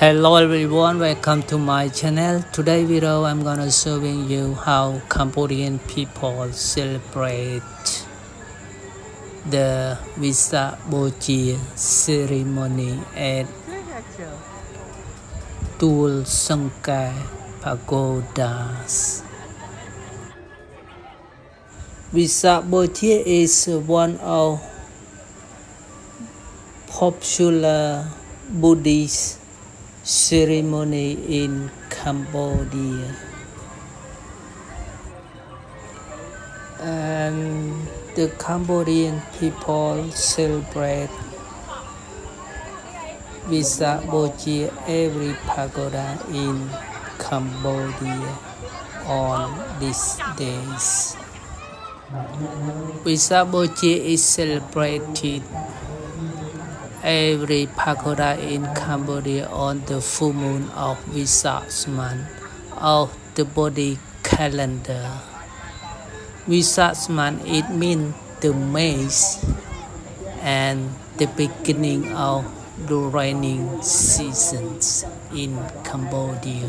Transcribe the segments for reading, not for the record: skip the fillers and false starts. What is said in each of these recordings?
Hello everyone, welcome to my channel. Today video I'm gonna showing you how Cambodian people celebrate the Visak Bochea ceremony at sangkae Pagodas. Visak Bochea is one of popular Buddhist ceremony in Cambodia, and the Cambodian people celebrate Visak Bochea every pagoda in Cambodia on these days. Visak Bochea is celebrated every pagoda in Cambodia on the full moon of Vesak month of the Buddhist calendar. Vesak month, it means the maize and the beginning of the raining seasons in Cambodia.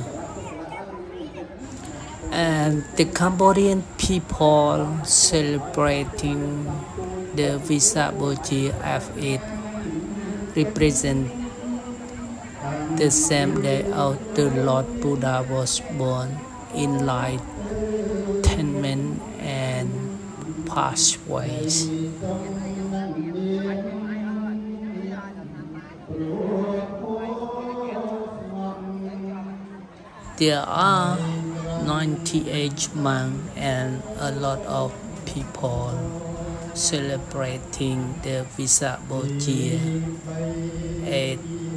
And the Cambodian people celebrating the Visak Bochea as it represent the same day of the Lord Buddha was born, enlightenment and pathways. There are 98 monks and a lot of people celebrating the Visak Bochea at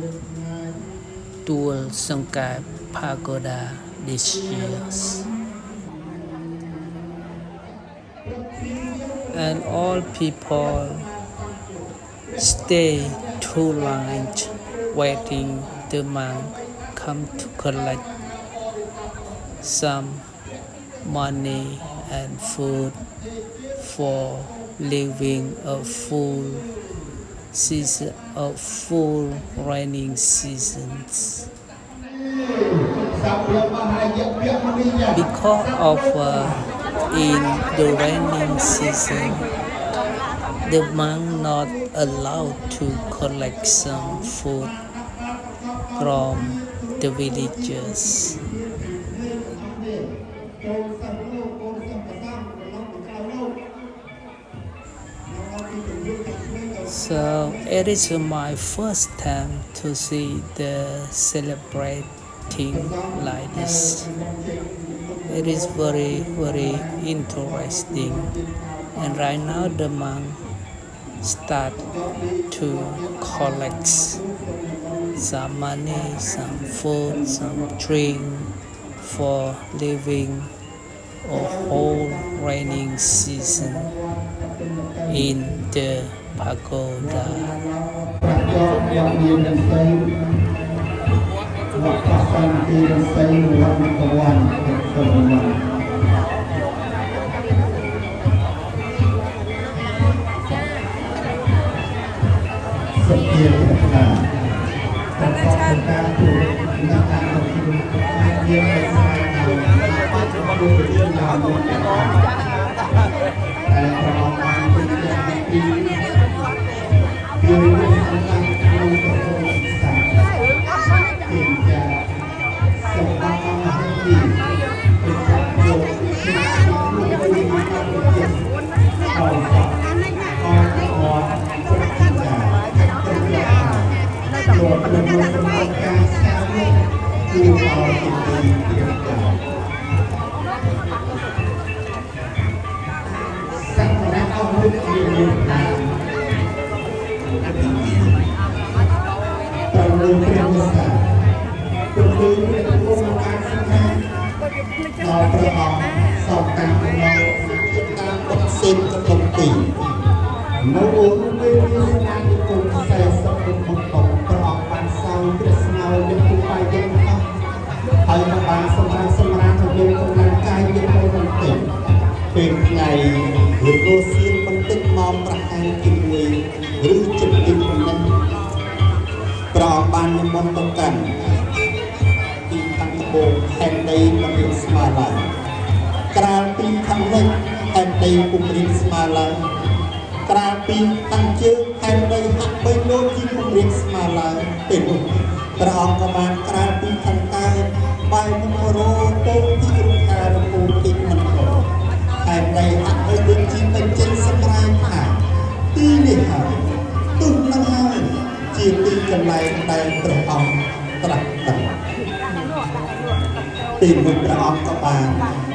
sangkae Pagoda this year. And all people stay two lines waiting the monk come to collect some money and food for living a full season of full raining seasons. Because of in the raining season, the monk not allowed to collect some food from the villagers. So it is my first time to see the celebrating like this. It is very interesting, and right now the monk start to collect some money, some food, some drink for living a whole raining season in the Pagoda. ឡើងក្រៅពីខាងជើងខែដីហាក់បីដូចជាពង្រៀងស្មាឡើងពេលនោះព្រះអង្គក៏បានក្រៅពីខាងកើតបែរមុខរោទៅទីរុក្ខារពូទីមិនខុសខែដីហាក់បីដូចជាបញ្ចេញសម្រែងថាទីនេះហើយទុំនឹងហើយជាទីកន្លែងដែលព្រះអង្គត្រាស់ដឹងទីមួយព្រះអង្គក៏បាន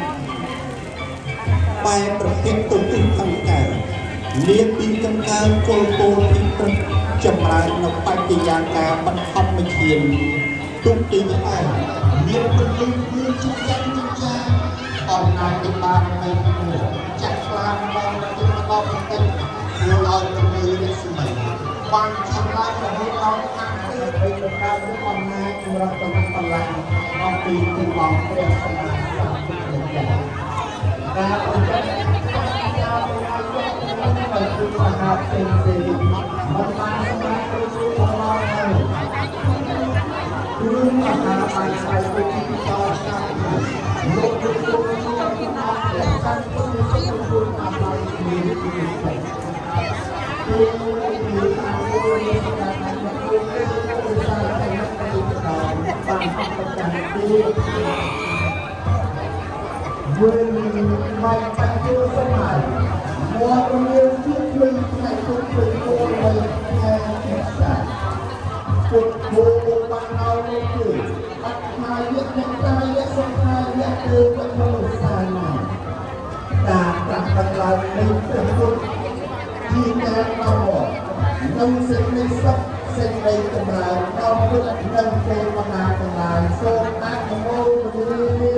បែរប្រភេទទៅទិសខាងកើតលៀបពីកង្កើគល់ពោលពីព្រឹកចម្រើននៅបច្ចយ៉ាងការបន្ធប់មឈានទុកទីនេះឯងមានពលិគឺជាចាំជាចាអំណាចទីបាននៃព្រះចាក់ខ្លាដល់ទីម្ដងបន្តិចធ្វើឲ្យពលិនេះស្មីបានឆ្លាតរហូតដល់ខាងទៅដោយការយកអំណាចសម្រាប់តំបន់អំពីទីបងព្រះសម្មាសម្ពុទ្ធចាការបញ្ជាក់ទៅគឺមហាផ្សេងៗមិនបានសម្រាប់ទៅสู่ផងហើយគឺមហាបានស្អីទៅទីតឆ្នាំលោកលោកលោកព្រះសង្ឃពុទ្ធជាពលអាឡៃមានទីគឺមានអាយុនៃការបានទៅសារតែទៅដល់បានប្រចាំទីយើងមកបញ្ជូនសម័យមករៀនជាគ្រឿងផ្នែកទុកទៅគោលនៃខែពិសាពុទ្ធគោបានឲ្យនោះគឺអត្ថាយៈនិកាយៈសង្ខាយៈគឺវត្ថុសានាការប្រាក់បន្លៃនៃព្រះពុទ្ធជាការមកនឹងសេចក្តីសុខសេចក្តីចម្រើនដល់ពុទ្ធនិងទេវតាទាំងឡាយសូមអនុមោទនា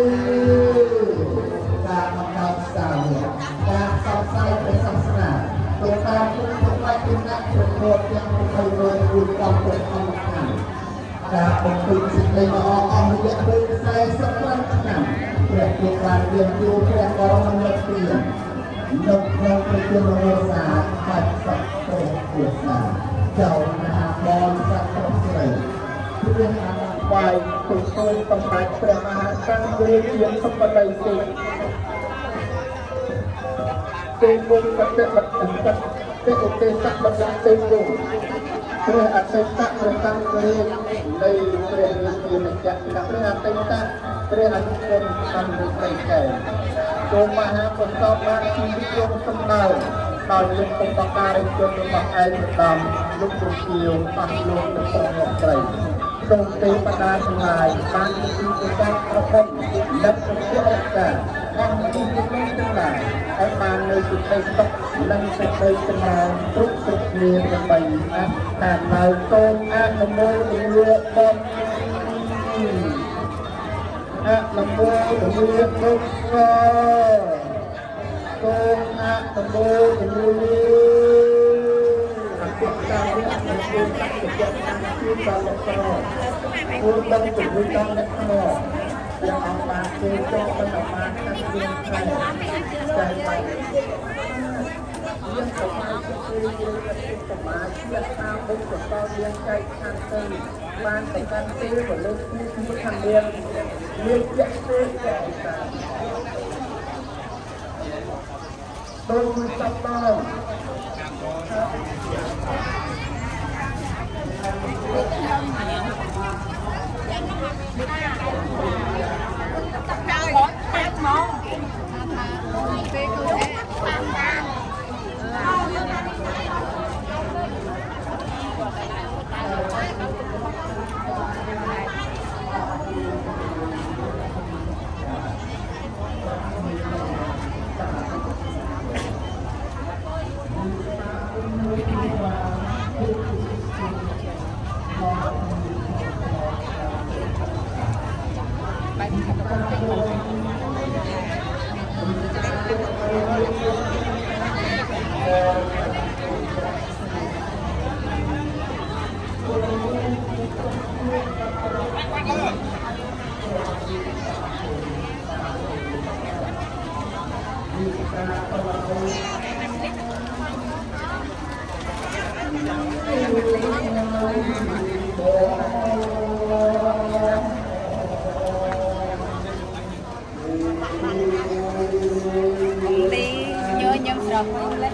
ការបង្កើតសាវកការផ្សព្វផ្សាយព្រះសាសនាទៅតាមពុទ្ធបច្ចុប្បន្នប្រកបទាំង20រយរួចតាមពុទ្ធអង្គការការបំពេញសេចក្តីល្អអស់រយៈពេល45ឆ្នាំព្រះពុទ្ធបានរៀបជួបព្រះបរមនិព្វាននៅក្នុងព្រះជន្មវស្សាបាច់សក់ព្រះពុទ្ធសាចៅមហាបរិស័ទព្រះស្រីព្រះអនុបាយទៅសូមសម្ដេចព្រះមហាក្សត្ររាជាសុបតីទេទេវងបតិបត្តិទេឧទេសៈបណ្ដាទេវងព្រះអតីតព្រះសង្ឃរាជនៃព្រះរាជាណាចក្រព្រះអតីតព្រះអនុគុណអង្គព្រៃកែសូមមហាពុទ្ធបានជីវិតយងសម្ដៅដោយលោកពុទ្ធការីជនរបស់ឯកឧត្តមលោកគ្រូជាវអស់លោកនៅក្នុងលោកស្រីសូមទេវតាទាំងឡាយបានជាទីប្រកាសប្រពន្ធដឹកសុភអកាអង្គទីទាំងឡាយឲ្យបាននៅសេចក្តីសុខនិងសេចក្តីចម្រើនគ្រប់សុខគ្នាដើម្បីអត្ថតាមឡើយសូមអនុមោទនាបុណ្យអនុមោទនាបុណ្យសូមអនុមោទនាអតិតាវៈនិងគុណតច្ចៈតាមជាដល់លោកក្រគួរដឹងជំនួយដល់អ្នកខ្មោចដែលអង្គបានគេចូលបន្តបានខាងវិញខែតែបាយយើងក៏បានជួយយើងទៅសមាជិកតាមបុគ្គលយើងចែកខាងទៅបានទៅកាន់ពេលវេលាទីមួយខាងមានជាក់ទេតែដោយមួយសប្តាហ៍ Nhớ nhầm rồi.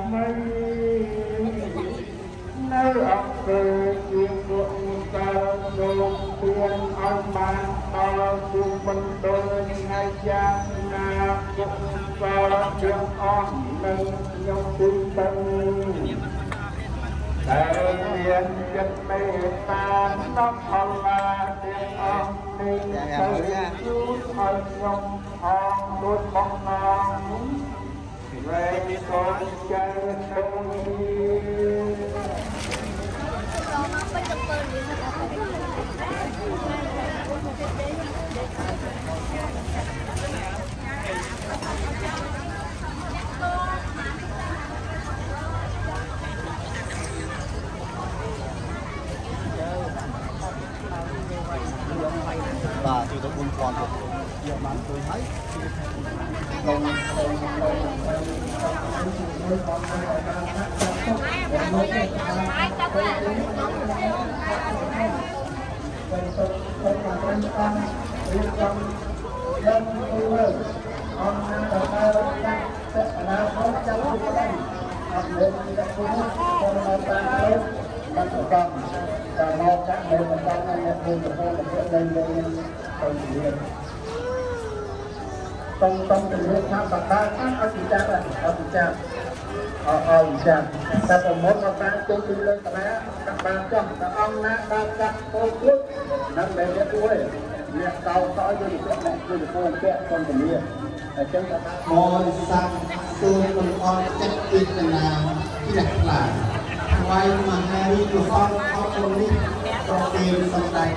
មីនៅអង្គើជាពួកកើតលោកពួនឲ្យបានដល់គុំបណ្ដុលថ្ងៃយ៉ាងណាគុំកើតទាំងអស់នឹងខ្ញុំគុំដឹងតែមានចិត្តមេត្តាដល់ផលឡាទាំងអស់នេះទៅជួបឲ្យខ្ញុំអងដូចបំណងវែងកូនចៅទៅបាទជួយទៅ4,000ទៀតយកបានឃើញហើយក្នុងតែមកកាក់នៅបណ្ដាញអ្នកមានប្រព័ន្ធប្រព័ន្ធលេងទៅต้องជំនួយថាបដាអត់ពិចារណាអត់ពិចារអត់ពិចារតែប្រមូលមកបានជុំពីលើកណាកាក់បានចោះតែអង្គណាបានកាក់ពោលខ្លួននឹងតែវាអួយអ្នកតោតោយកទៅអ្នកជួយទៅពោលពាក់កុំជំនាញអញ្ចឹងថាបរិស័ទទូលបង្អត់ចិត្តពីកណាជ្រះថ្លាថ្វាយមហារីកុសលអរគុណនេះប្រទានសម្ដេច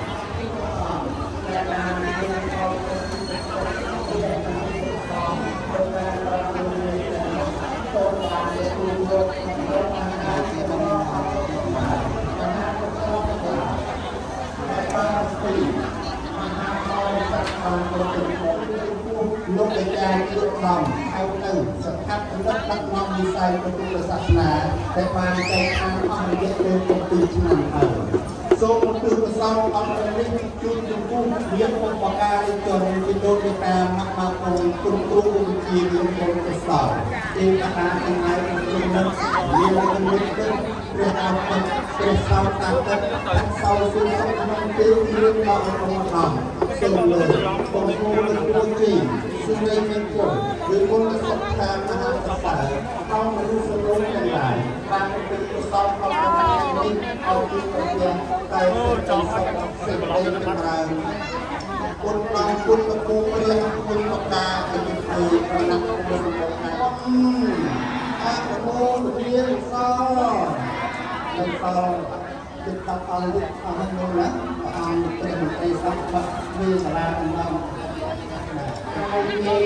លោកអាចារ្យគ្រប់ក្រុមហៅទៅសង្ឃឹកដឹកនាំវិស័យពុទ្ធសាសនាដែលបានចែកខាងអស់រយៈពេល7ឆ្នាំហើយសូមគឺប្រសងអង្គនេះជួបចំពោះមានពុទ្ធបការីជនពីលោកមេតាមកមកគុំគ្រូវិជាមានគុណប្រសងទេវតាទាំងឡាយគុំនឹងមានគុណទឹកព្រះអរគុណព្រះសង្ឃតាទឹកសោសុខក្នុងពេលរឿងដល់អង្គធម្មសូមលើបងប្អូនលោកគ្រូជីសិរីមានគុណឬគុណសុខខាមហាសសើរអង្គមនុស្សលោកទាំងឡាយបានពីប្រសងអង្គនេះឲ្យពីព្រះតែចូលសុខសេចក្តីចម្រើនគុណបងគុណលោកគ្រូព្រះគុណបកាជាទីប្រណិតគុណសម្បូរហើយអរគុណរៀនសនឹងសទឹកតាអល់នេះអស់នោះណាអង្គព្រះមន្ត្រីសង្ឃបាត់វាសាលាដំណំហើយ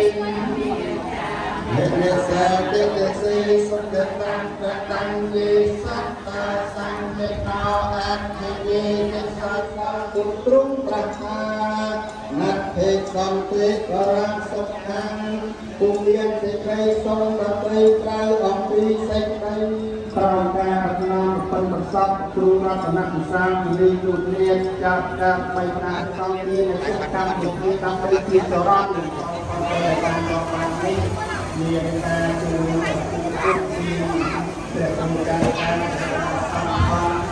មានសាតិកសេសុខតាំងតាំងយេសត្តាសង្ឃេតោអធិយេសត្តាគុណទ្រង់ប្រាជ្ញាណភេសន្តិបរាសុខាំពុំមានសេចក្តីសុខប្រព្រឹត្តក្រៅអំពីសេចក្តីក្រោមការប្រណម្យពិនប្រសពគ្រូរតនវិសាលលីយុទ្រាចាប់តាមបៃតាសង្ឃមានកិច្ចកម្មវិធីដើម្បីជាចរន្តដែលបានយកបាននេះមានការជួយពុទ្ធពីព្រះអង្គការការសង្ឃ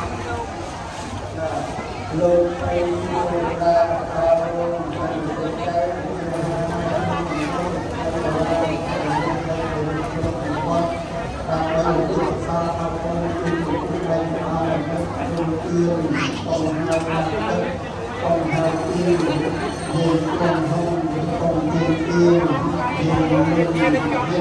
លោកឯងលោកតាអរគុណហើយទៅដើម្បីទូលសាអរគុណពីព្រះអង្គគុំគឺបងហើយបងហើយទីយើងបងហើយបងទីយើងមានបង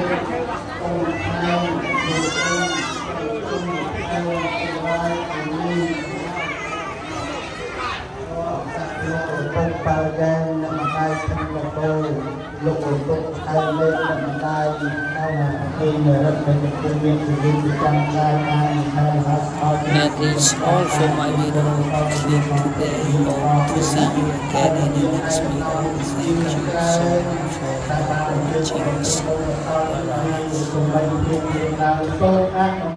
ហើយបាយ៉ាងម្ដាយខាងលោកលោកលោកហើយលេខម្ដាយហើយពីរត់ទៅគុំមានជីវិតប្រចាំថ្ងៃតាមហើយហើយអត់ That is all for my video clip today. Hope to see you again in the next video. Thank you so much for watching this. Bye bye.